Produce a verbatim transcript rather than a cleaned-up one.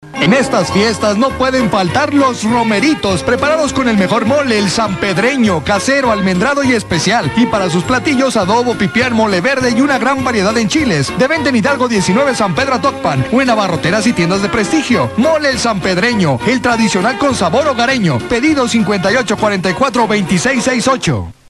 En estas fiestas no pueden faltar los romeritos, preparados con el mejor mole, el sanpedreño, casero, almendrado y especial. Y para sus platillos, adobo, pipián, mole verde y una gran variedad en chiles. De venta en Hidalgo diecinueve San Pedro Tocpan o en abarroteras y tiendas de prestigio. Mole el sanpedreño, el tradicional con sabor hogareño. Pedido cincuenta y ocho cuarenta y cuatro veintiséis sesenta y ocho.